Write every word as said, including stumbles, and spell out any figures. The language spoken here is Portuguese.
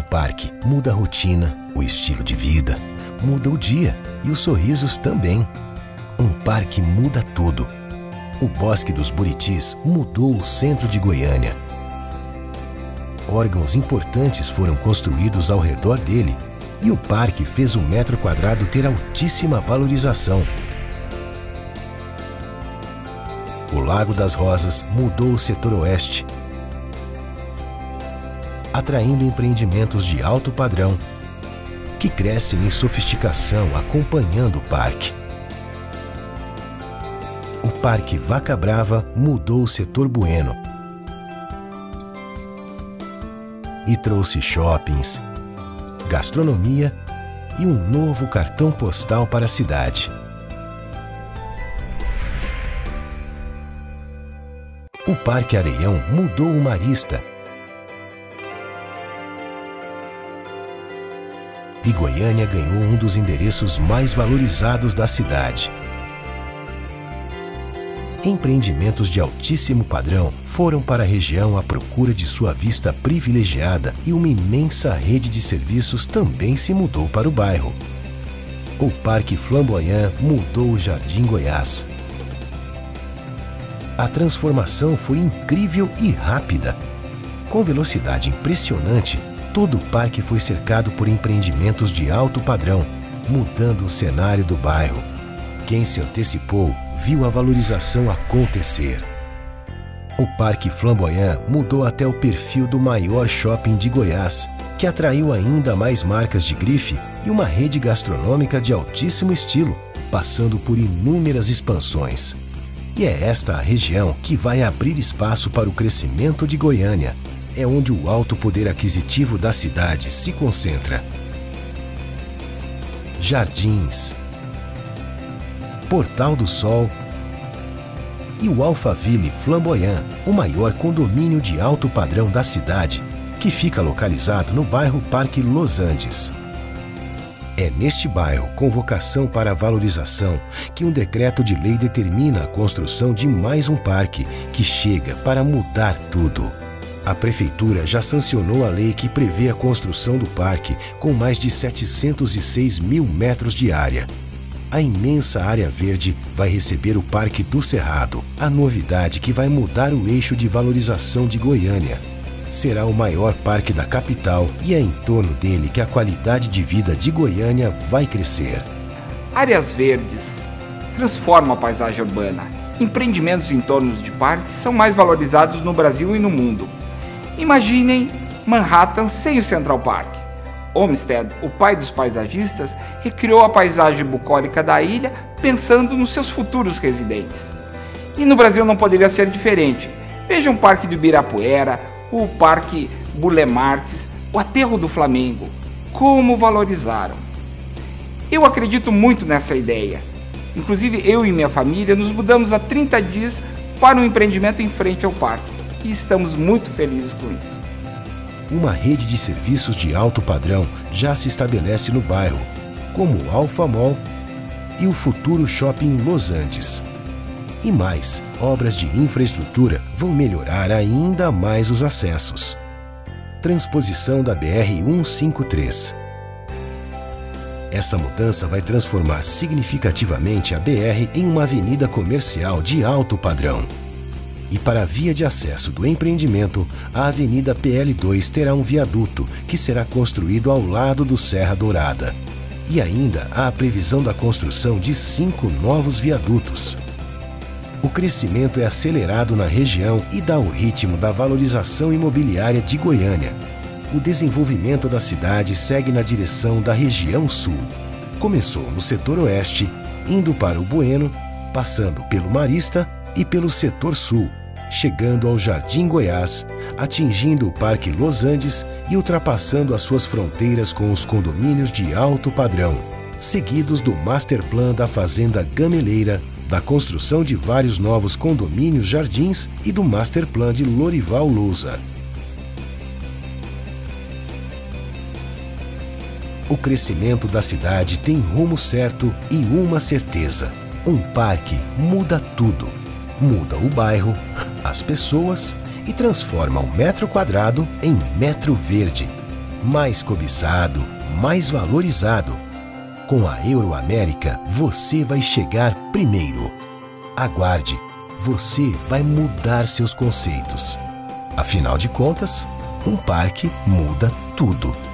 parque muda a rotina, o estilo de vida, muda o dia e os sorrisos também. Um parque muda tudo. O Bosque dos Buritis mudou o centro de Goiânia. Órgãos importantes foram construídos ao redor dele e o parque fez o metro quadrado ter altíssima valorização. O Lago das Rosas mudou o setor oeste, atraindo empreendimentos de alto padrão, que crescem em sofisticação acompanhando o parque. O Parque Vaca Brava mudou o setor Bueno e trouxe shoppings, gastronomia e um novo cartão postal para a cidade. O Parque Areião mudou o Marista e Goiânia ganhou um dos endereços mais valorizados da cidade. Empreendimentos de altíssimo padrão foram para a região à procura de sua vista privilegiada e uma imensa rede de serviços também se mudou para o bairro. O Parque Flamboyant mudou o Jardim Goiás. A transformação foi incrível e rápida. Com velocidade impressionante, todo o parque foi cercado por empreendimentos de alto padrão, mudando o cenário do bairro. Quem se antecipou viu a valorização acontecer. O Parque Flamboyant mudou até o perfil do maior shopping de Goiás, que atraiu ainda mais marcas de grife e uma rede gastronômica de altíssimo estilo, passando por inúmeras expansões. E é esta a região que vai abrir espaço para o crescimento de Goiânia. É onde o alto poder aquisitivo da cidade se concentra. Jardins, Portal do Sol e o Alphaville Flamboyant, o maior condomínio de alto padrão da cidade, que fica localizado no bairro Parque Los Andes. É neste bairro, com vocação para a valorização, que um decreto de lei determina a construção de mais um parque que chega para mudar tudo. A Prefeitura já sancionou a lei que prevê a construção do parque com mais de setecentos e seis mil metros de área. A imensa área verde vai receber o Parque do Cerrado, a novidade que vai mudar o eixo de valorização de Goiânia. Será o maior parque da capital e é em torno dele que a qualidade de vida de Goiânia vai crescer. Áreas verdes transformam a paisagem urbana. Empreendimentos em torno de parques são mais valorizados no Brasil e no mundo. Imaginem Manhattan sem o Central Park. Olmsted, o pai dos paisagistas, recriou a paisagem bucólica da ilha pensando nos seus futuros residentes. E no Brasil não poderia ser diferente. Vejam o Parque do Ibirapuera, o Parque Burle Marx, o Aterro do Flamengo. Como valorizaram! Eu acredito muito nessa ideia. Inclusive, eu e minha família nos mudamos há trinta dias para um empreendimento em frente ao parque. E estamos muito felizes com isso. Uma rede de serviços de alto padrão já se estabelece no bairro, como o Alfa Mall e o futuro Shopping Los Andes. E mais, obras de infraestrutura vão melhorar ainda mais os acessos. Transposição da B R cento e cinquenta e três. Essa mudança vai transformar significativamente a B R em uma avenida comercial de alto padrão. E para a via de acesso do empreendimento, a Avenida P L dois terá um viaduto que será construído ao lado do Serra Dourada. E ainda há a previsão da construção de cinco novos viadutos. O crescimento é acelerado na região e dá o ritmo da valorização imobiliária de Goiânia. O desenvolvimento da cidade segue na direção da região sul. Começou no setor oeste, indo para o Bueno, passando pelo Marista e pelo setor sul, chegando ao Jardim Goiás, atingindo o Parque Los Andes e ultrapassando as suas fronteiras com os condomínios de alto padrão, seguidos do Master Plan da Fazenda Gameleira, da construção de vários novos condomínios jardins e do Master Plan de Lorival Lousa. O crescimento da cidade tem rumo certo e uma certeza: um parque muda tudo. Muda o bairro, as pessoas e transforma um metro quadrado em metro verde. mais cobiçado, mais valorizado. Com a Euroamérica, você vai chegar primeiro. Aguarde, você vai mudar seus conceitos. Afinal de contas, um parque muda tudo.